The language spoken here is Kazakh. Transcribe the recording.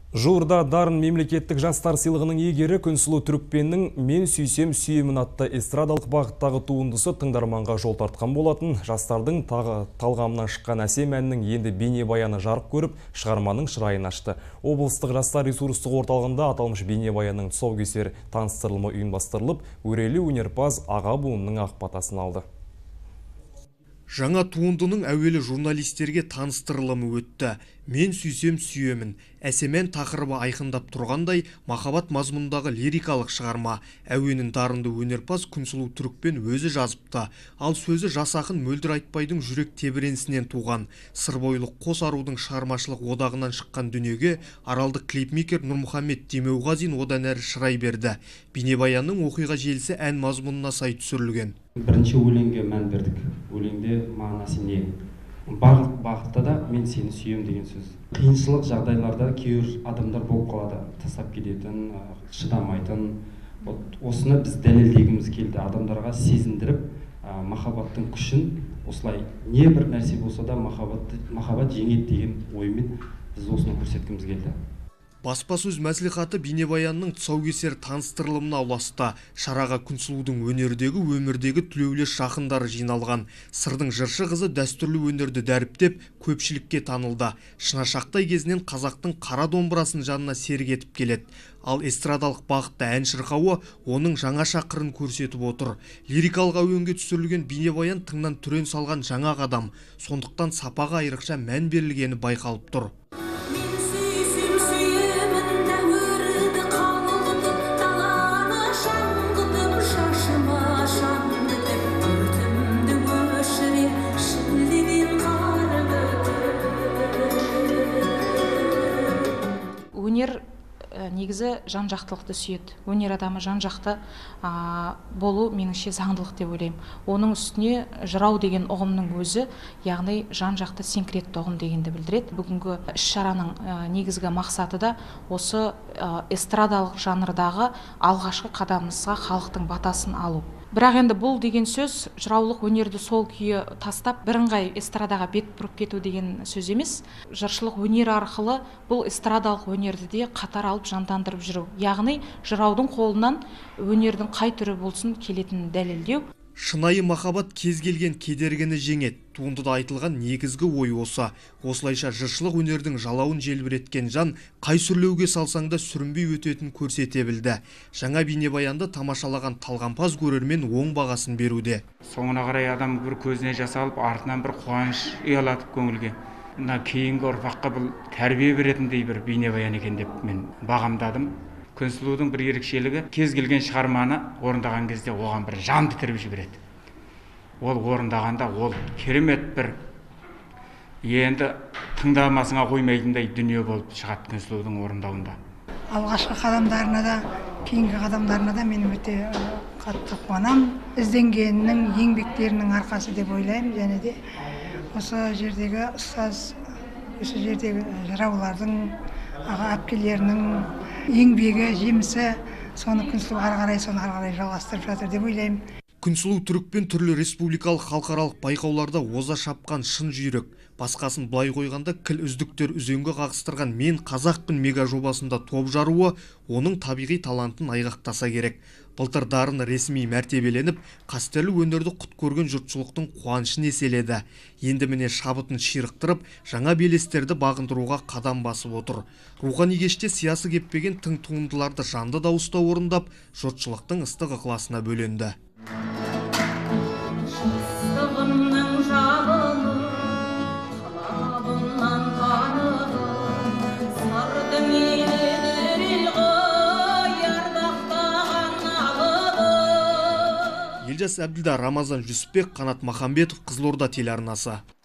Жуырда дарын мемлекеттік жастар сыйлығының иегері Күнсұлу Түрікпеннің «Мен сүйсем сүйемін» атты эстрадалық бағыттағы туындысы тыңдарманға жол тартқан болатын. Жастардың талғамынан шыққан әсем әннің енді бейнебаяны жарық көріп, шығарманың шырайын ашты. Облыстық жастар ресурстық орталығында аталмыш бейнебаянның тұсаукесер таныстырылымы ұйымдастырылып, өрелі өнерпаз аға буынның ақ батасын алды. Жаңа туындының әуелі журналистерге таныстырылымы өтті. «Мен сүйсем сүйемін» әсемен тақырыбы айқындап тұрғандай, махаббат мазмұндағы лирикалық шығарма. Әуенін дарынды өнерпаз Күнсұлу Түрікпен өзі жазыпты. Ал сөзі жас ақын Мөлдір Айтбайдың жүрек тебіренісінен туған. Сырбойлық қос арудың шығармашылық одағынан шыққан дүниеге аралдық клипмейкер Нұрмұхамед Демеуғазин одан әрі шырай берді. Бейнебаянның оқиға желісі ән мазмұнына сай түсірілген. Бірінші өлеңге мән бердік. Өлеңде мағынасы не? Барлық бағытта да «мен сені сүйем» деген сөз. Қиыншылық жағдайларда кейбір адамдар болып қалады. Тастап кететін, шыдамайтын. Осыны біз дәлелдегіміз келді. Адамдарға сезіндіріп, махаббаттың күшін, осылай не бір нәрсе болса да махаббат жеңеді деген оймен біз осыны көрсеткіміз келді. Баспасөз мәслихаты бейнебаянның тұсаукесер таныстырылымына ұласты. Шараға Күнсұлудың өнердегі өмірдегі тілеулес жақындары жиналған. Сырдың жыршы қызы дәстүрлі өнерді дәріптеп, көпшілікке танылды. Шынашақтай кезінен қазақтың қара домбырасын жанына серік етіп келеді. Ал эстрадалық бағытта ән шырқауы оның жаңаша қырын көрсетіп отыр. Лирикалық әуенге түсірілген бейнебаян тыңнан түрен салған жаңа қадам. Сондықтан сапаға айрықша мән берілгені байқалып тұр. Өнер негізі жан-жақтылықты сүйеді. Өнер адамы жан-жақты болу меніңше заңдылық деп ойлаймын. Оның үстіне жырау деген ұғымның өзі, яғни жан-жақты синкретті ұғым дегенді білдіреді. Бүгінгі іс-шараның негізгі мақсаты да осы эстрадалық жанрдағы алғашқы қадамымызға халықтың батасын алу. Бірақ енді бұл деген сөз жыраулық өнерді сол күйі тастап бірыңғай эстрадаға бет бұрып кету деген сөз емес. Жыршылық өнер арқылы бұл эстрадалық өнерді де қатар алып жандандырып жүру. Яғни жыраудың қолынан өнердің қай түрі болсын келетінін дәлелдеу. Шынайы махаббат кез келген кедергіні жеңеді. Туындыда айтылған негізгі ой осы. Осылайша жыршылық өнердің жалауын желбіреткен жан қай сүрлеуге салсаң да сүрінбей өтетін көрсете білді. Жаңа бейнебаянды тамашалаған талғампаз көрермен оң бағасын беруде. Соңына қарай адам бір көзіне жас алып, артынан бір қуаныш ұялатып көңілге. Мына кейінгі ұрпаққа бұл тәрбие беретіндей бір бейнебаян екен деп мен бағамдадым. Күнсұлудың бір ерекшелігі кез келген шығарманы орындаған кезде оған бір жан бітіріп жібереді. Ол орындағанда ол керемет бір енді тыңдамасыңа қоймайтындай дүние болып шығады Күнсұлудың орындауында. Алғашқы қадамдарына да, кейінгі қадамдарына да мен өте қатты қуанамын. Ізденгеннің, еңбектерінің арқасы деп ойлаймын. Және де осы жердегі ұстаз, осы жердегі жыраулардың, аға әпкелерінің еңбегі, жемісі, соны Күнсұлу ары қарай жалғастырып жатыр деп ойлаймын. Күнсұлу Түрікпен түрлі республикалық халықаралық байқауларда оза шапқан шын жүйрік. Басқасын былай қойғанда кіл үздіктер үзеңгі қағыстырған «Мен қазақпын» мега жобасында топ жаруы оның табиғи талантын айғақтаса керек. Былтыр дарын ресми мәртебеленіп, қастерлі өнерді құт көрген жұртшылықтың қуанышын еселеді. Енді міне шабытын ширықтырып, жаңа белестерді бағындыруға қадам басып отыр. Рухани кеште сиясы кеппеген тың туындыларды жанды дауыста орындап, жұртшылықтың ыстық ықыласына бөленді. Елжас Әбділда, Рамазан Жүсіпбек, Қанат Махамбетов, Қызылорда телеарнасы.